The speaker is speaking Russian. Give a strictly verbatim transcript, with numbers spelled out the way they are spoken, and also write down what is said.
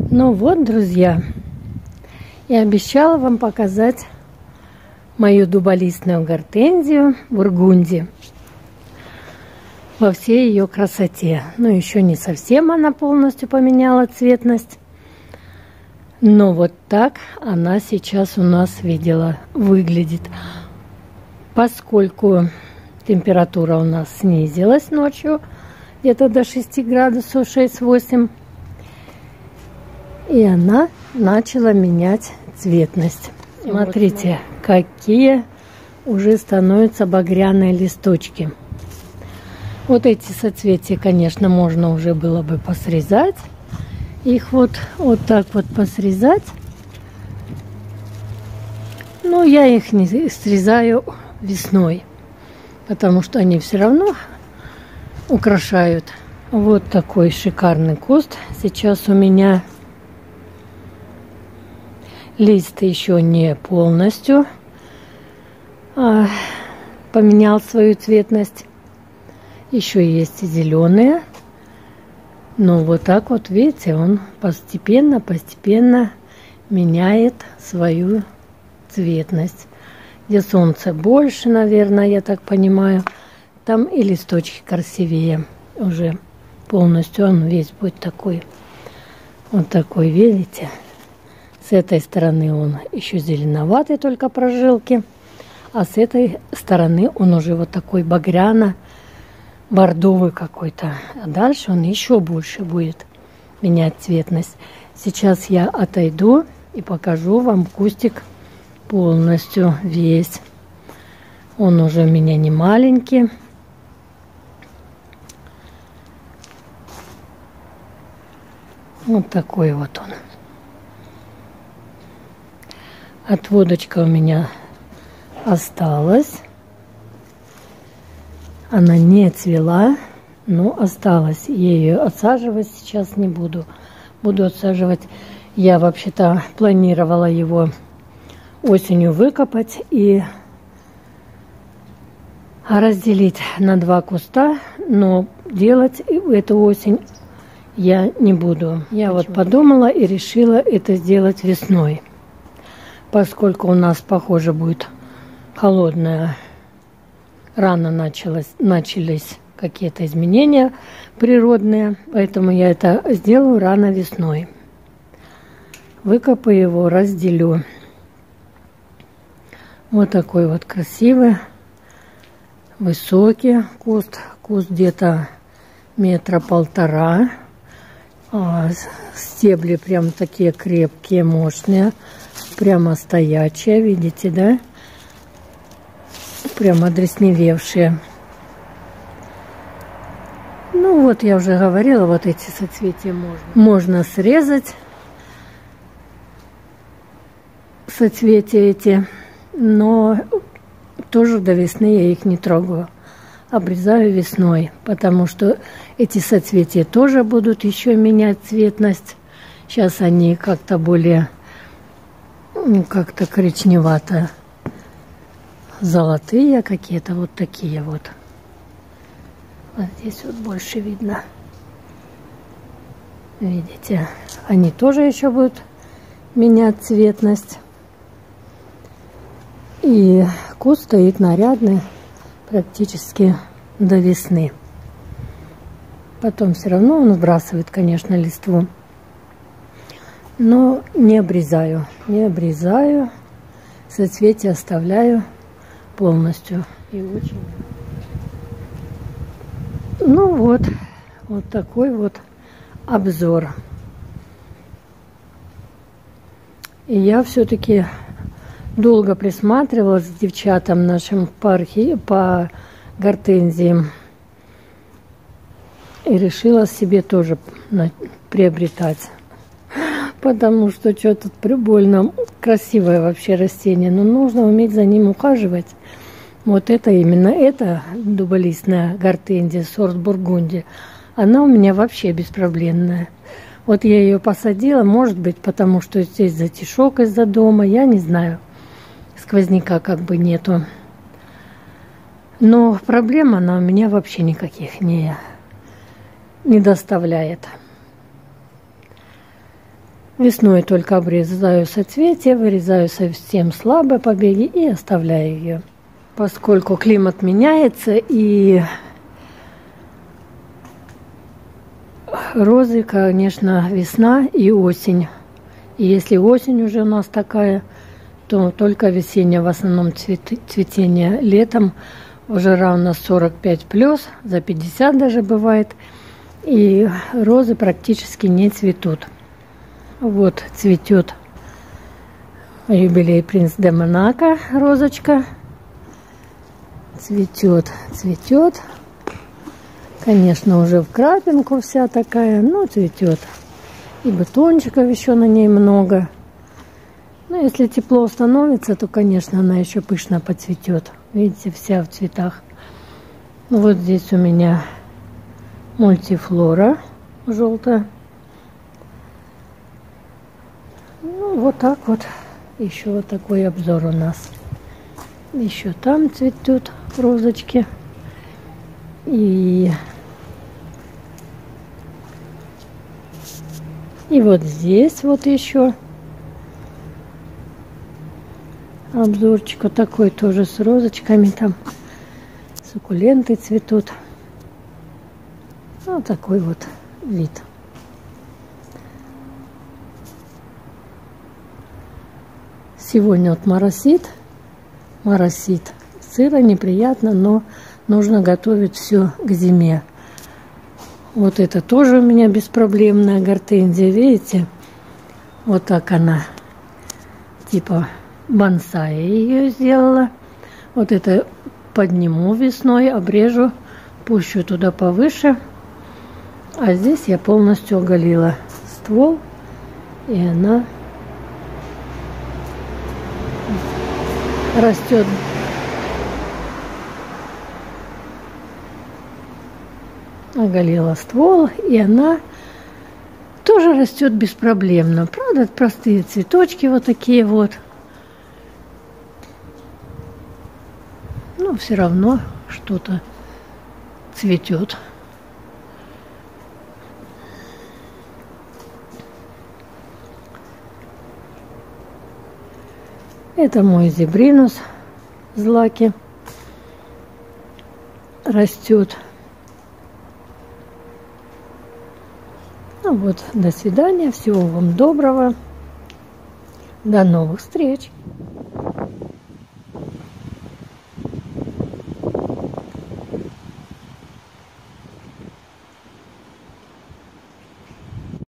Ну вот, друзья, я обещала вам показать мою дуболистную гортензию бургунди во всей ее красоте. Ну, еще не совсем она полностью поменяла цветность, но вот так она сейчас у нас видела, выглядит. Поскольку температура у нас снизилась ночью где-то до шести градусов, шесть-восемь, и она начала менять цветность. Смотрите, какие уже становятся багряные листочки. Вот эти соцветия, конечно, можно уже было бы посрезать. Их вот, вот так вот посрезать. Но я их не срезаю весной, потому что они все равно украшают. Вот такой шикарный куст. Сейчас у меня лист еще не полностью а, поменял свою цветность. Еще есть и зеленые. Но вот так вот, видите, он постепенно, постепенно меняет свою цветность. Где солнце больше, наверное, я так понимаю, там и листочки красивее уже полностью. Он весь будет такой, вот такой, видите? С этой стороны он еще зеленоватый, только прожилки, а с этой стороны он уже вот такой багряно-бордовый какой-то. А дальше он еще больше будет менять цветность. Сейчас я отойду и покажу вам кустик полностью весь. Он уже у меня не маленький. Вот такой вот он. Отводочка у меня осталась. Она не цвела, но осталась. Я ее отсаживать сейчас не буду. Буду отсаживать. Я вообще-то планировала его осенью выкопать и разделить на два куста, но делать эту осень я не буду. Я Почему? вот подумала и решила это сделать весной. Поскольку у нас, похоже, будет холодная, рано началось, начались какие-то изменения природные, поэтому я это сделаю рано весной. Выкопаю его, разделю. Вот такой вот красивый, высокий куст. Куст где-то метра полтора. А, стебли прям такие крепкие, мощные. Прямо стоячие, видите, да? Прямо одресневевшие. Ну вот, я уже говорила, вот эти соцветия можно. Можно срезать. Соцветия эти. Но тоже до весны я их не трогаю. Обрезаю весной. Потому что эти соцветия тоже будут еще менять цветность. Сейчас они как-то более... Ну, как-то коричневато золотые какие-то, вот такие вот. Вот здесь вот больше видно. Видите, они тоже еще будут менять цветность. И куст стоит нарядный практически до весны. Потом все равно он сбрасывает, конечно, листву. Но не обрезаю, не обрезаю, соцветия оставляю полностью. И очень... Ну вот, вот такой вот обзор. И я все-таки долго присматривалась к девчатам нашим по, архи... по гортензиям. И решила себе тоже приобретать. Потому что что-то прибольно красивое вообще растение, но нужно уметь за ним ухаживать. Вот это именно, это дуболистная гортензия, сорт бургунди. Она у меня вообще беспроблемная. Вот я ее посадила, может быть, потому что здесь затишок из-за дома, я не знаю. Сквозняка как бы нету. Но проблем она у меня вообще никаких не, не доставляет. Весной только обрезаю соцветие, вырезаю совсем слабые побеги и оставляю ее. Поскольку климат меняется и розы, конечно, весна и осень. И если осень уже у нас такая, то только весеннее в основном цвет, цветение. Летом уже равно сорок пять плюс, за пятьдесят даже бывает. И розы практически не цветут. Вот цветет юбилей принц де Монако, розочка. Цветет, цветет. Конечно, уже в крапинку вся такая, но цветет. И бутончиков еще на ней много. Но если тепло становится, то, конечно, она еще пышно поцветет. Видите, вся в цветах. Вот здесь у меня мультифлора желтая. Ну, вот так вот. Еще вот такой обзор у нас. Еще там цветут розочки. И... И вот здесь вот еще обзорчик вот такой тоже с розочками, там суккуленты цветут. Вот такой вот вид. Сегодня вот моросит, моросит. Сыро, неприятно, но нужно готовить все к зиме. Вот это тоже у меня беспроблемная гортензия, видите? Вот так она, типа бонсай ее сделала. Вот это подниму весной, обрежу, пущу туда повыше. А здесь я полностью оголила ствол, и она растет. Оголила ствол, и она тоже растет беспроблемно. Правда, простые цветочки вот такие вот. Но все равно что-то цветет. Это мой зебринус злаки. Растет. Ну вот, до свидания, всего вам доброго, до новых встреч!